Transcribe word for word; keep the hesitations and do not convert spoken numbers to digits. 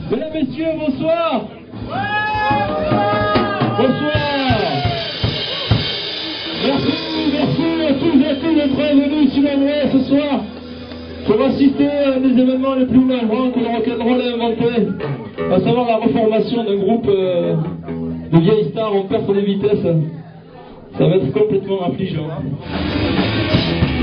Mesdames, messieurs, bonsoir. Bonsoir. Merci, merci à tous et à toutes d'être venus ici nombreux ce soir pour assister à un des événements les plus marrants que le rock'n'roll a inventé, à savoir la reformation d'un groupe euh, de vieilles stars en perte de vitesse. Ça va être complètement affligeant.